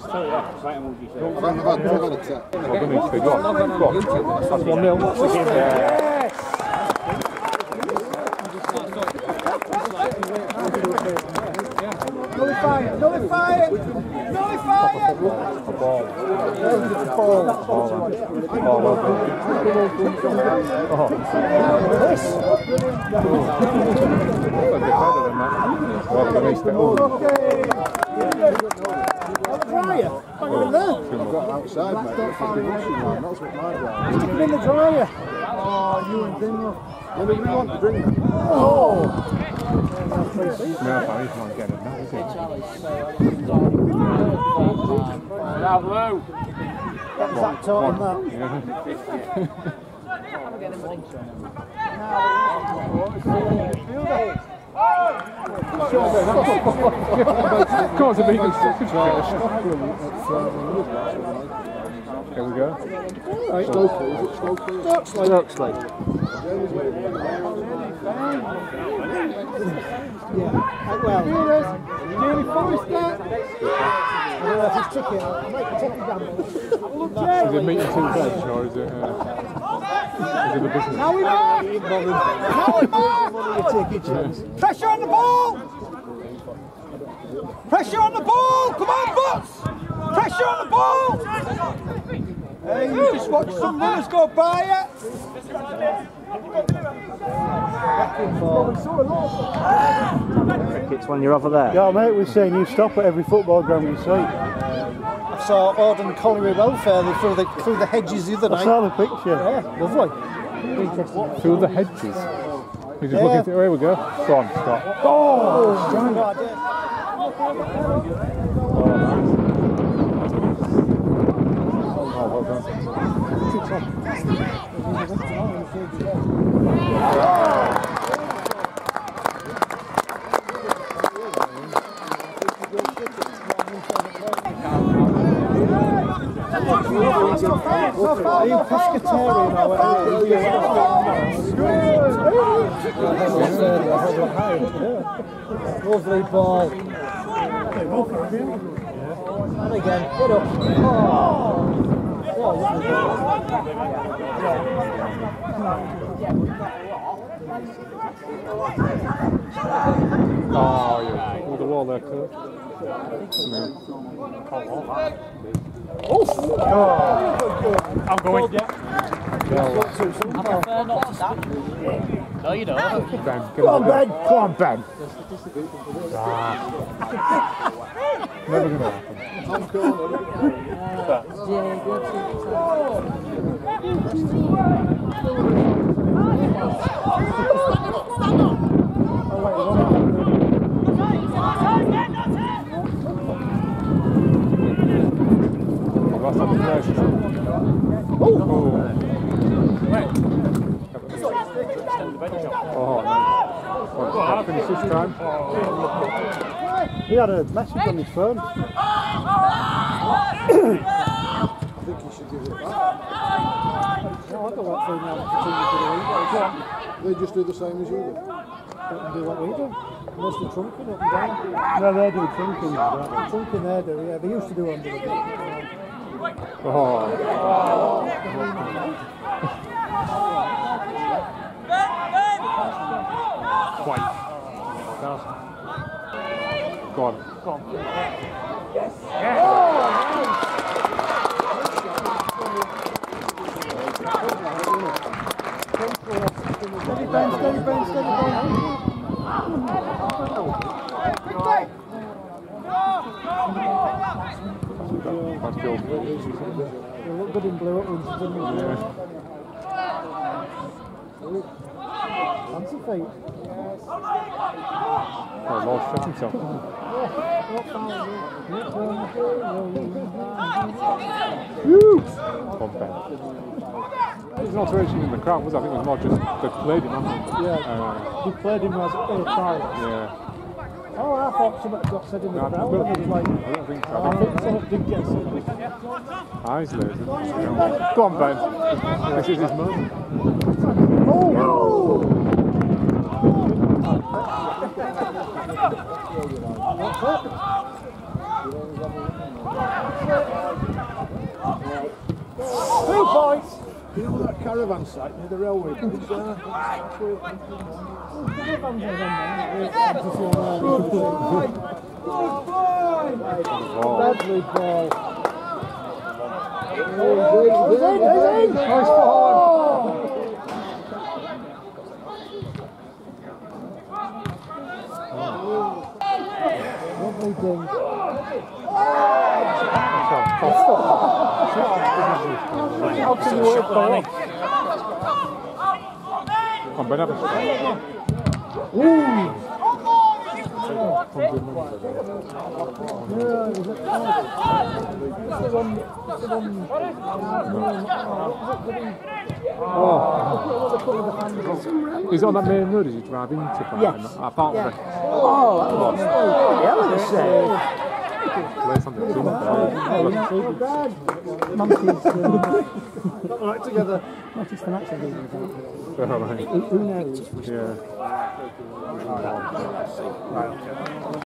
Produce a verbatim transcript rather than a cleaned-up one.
I've had two on it. Well, we need to go on. Go on. That's one nil. That's the game. Yes! Nullify it! Nullify it! Nullify it! A ball. A ball. Ball. Ball. Well done. Oh. This! Well, they missed it all. Dryer! Hang on there! I've got outside, mate. That's what my drive. Stick it in the dryer! Oh, you and Dingle. Yeah, but we want to drink them. Oh! No, Barry can't get it now, is it? Now, Lou! Zach taught him that. Of course, it makes Here we go. Right, Stokeley. Is it Stokeley? Stokesley. Stokesley. Yeah. Well, Jamie Forrester. I don't know if he's chicken. I might take a gamble. Is it meat and two veg, or is it, uh, is it the business? Now we mark! Now we mark! Take your chance. Pressure on the ball! Pressure on the ball! Come on, Butts! Pressure on the ball! Hey, you just watch some runners go by it. Cricket's when you're over there. Yeah, mate, we're saying you stop at every football ground we see. I saw Auden Colliery Welfare through the through the hedges the other I night. saw the picture. Yeah, lovely. Through the hedges. You're just looking through. Here we go. Go on, Scott. Oh, oh no, I did. Oh, well done. Are you pescatarian or whatever? Lovely ball. And again, get up. Oh. Oh, yeah. With the wall there, coach. Oh! I'm going. I prefer not to stand. No, you don't. Ben, Come on, Ben. Come on, Ben. Never going to happen. That's up the pressure. Oh! Oh, nice. Well, finish this time. He had a message on his phone. I think he should give it back. No, I don't want to now. They just do the same as you do. Don't do what we do. Mostly trunking up and down. No, they do trunking. Trunking there do, yeah. They used to do under the ball. Oh. Quite. Go on. Go on. Yes. Yes. Oh. Steady Ben, steady Ben, steady Ben. That's cool. They look good in blue at once, didn't they? Yeah. Fancy feet. Oh, Lord, shut himself. Woo! Come on, Ben. There's an alteration in the crowd, was it? I think it was more just they played him, haven't they? Yeah, Uh, he played him as a child. yeah. Oh, I thought somebody got said in the No, crowd. but- And he was like, I don't think so. I I think think someone did get said. eyes laser. Go on, Ben. This is his moment. Oh! What's that? Van site near the railway bridge there. Lovely ball. Nice forward. Lovely ding. How can you work that? Come on, Ben, have a shot. Is it on that main road as you drive into? Yes. I thought Yeah. that. Oh, that was hell of a save. Play something Monkeys. Right together. Notice the match of these. Right. Who knows? Yeah. Right.